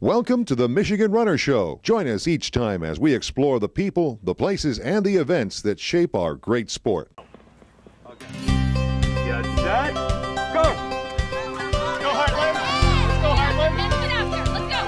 Welcome to the Michigan Runner Show. Join us each time as we explore the people, the places, and the events that shape our great sport. Okay. Get set, go! Let's go, Heartland! Let's go, Heartland! Let's get out there, let's go!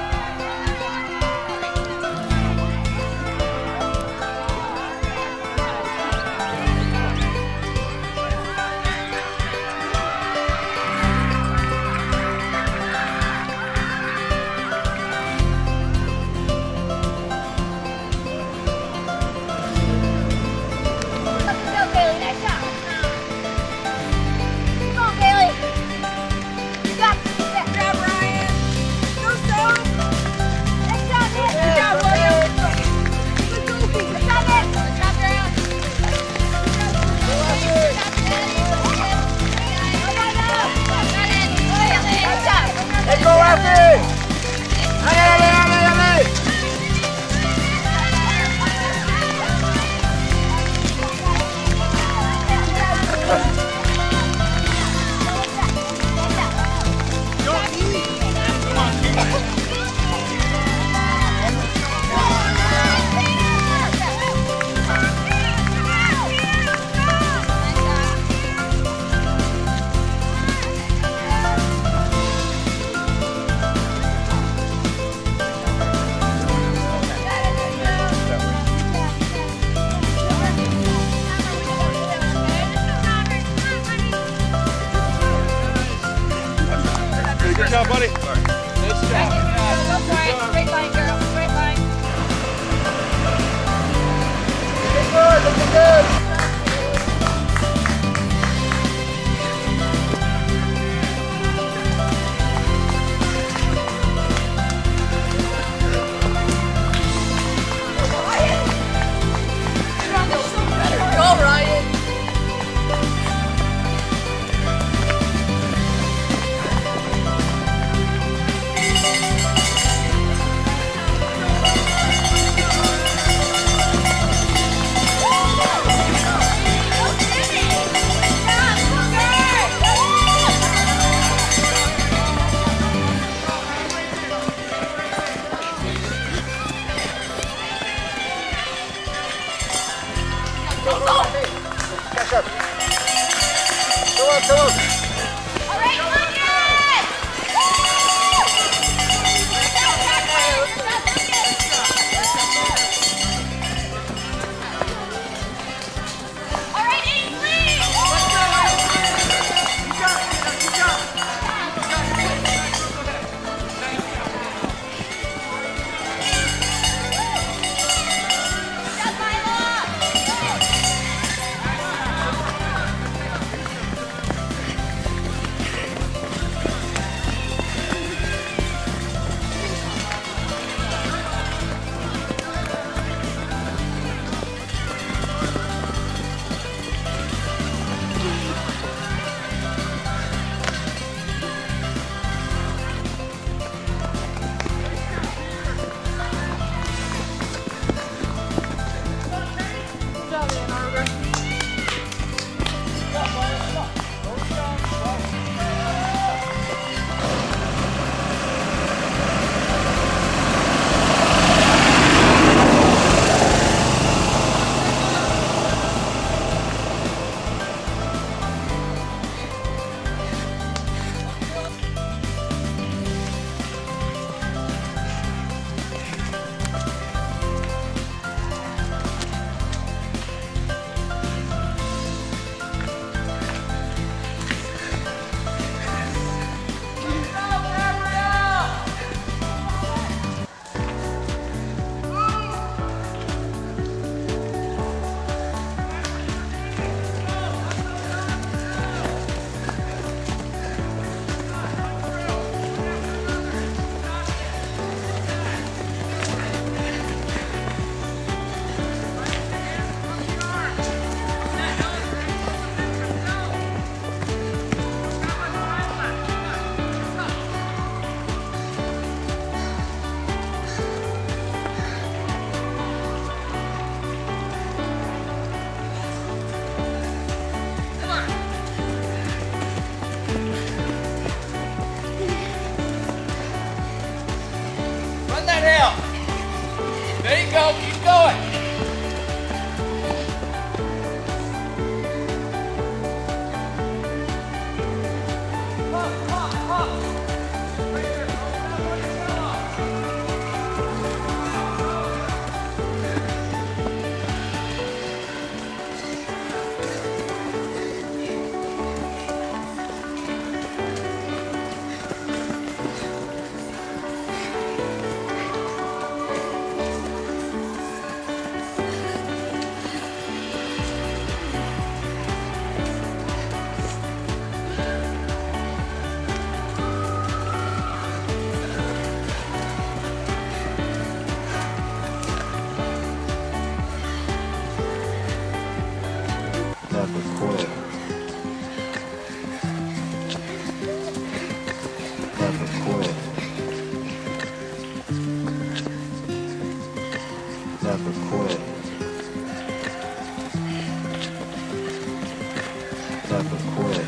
Good job, buddy. Nice job. Go for it. Straight line, girl. Straight line. Looking good. Go, Ryan. Come on. All right, look it! All right, Ainsley! Never quit. Never quit.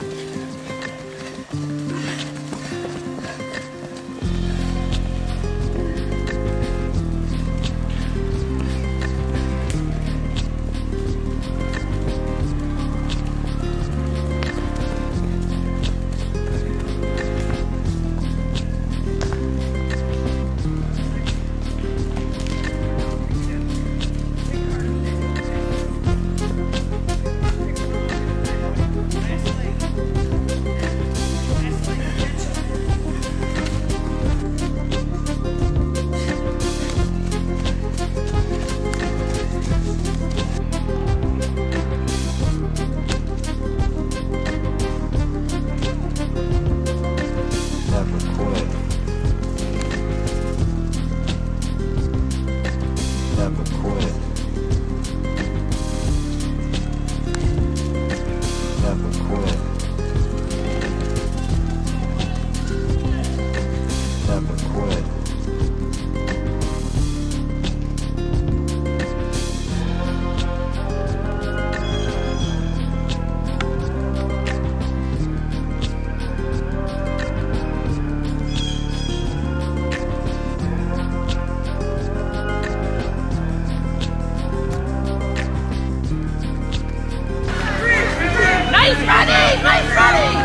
Nice running!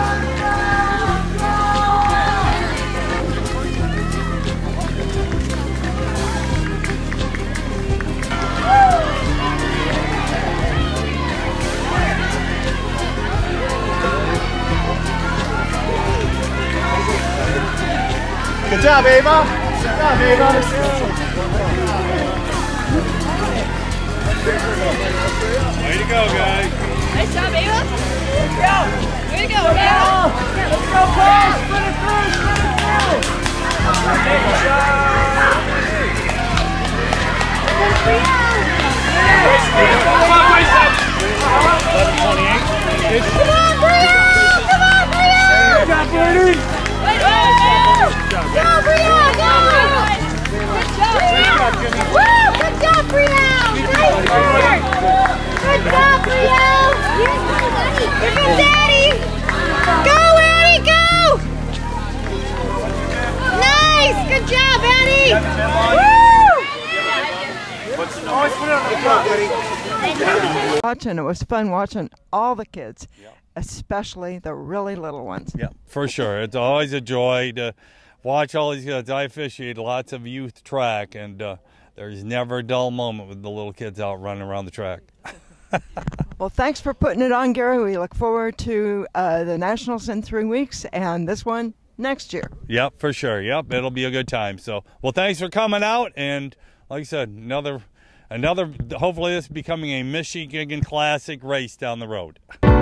Good job, Ava. Good job, Ava. Way to go, guys. Nice job, Ava. Let's go. Way to go, Ava. Let's go, Paul. Split it through. Good job. Come on, Bryson. 11:28. Come on, Brio. Come on, Brio. Good job, Brady. Go, Brio. Go. Good job, Brio. Woo, good job, Brio. Nice work. Good job, Brio. Here's from Daddy. Go, Eddie, go. Nice. Good job, Eddie. Woo. Watching, it was fun watching all the kids, especially the really little ones. Yeah, for sure. It's always a joy to watch all these kids. I officiate lots of youth track, and there's never a dull moment with the little kids out running around the track. Well, thanks for putting it on, Gary. We look forward to the Nationals in 3 weeks and this one next year. Yep, for sure. Yep, it'll be a good time. So, well, thanks for coming out, and like I said, another. Hopefully, this is becoming a Michigan Classic race down the road.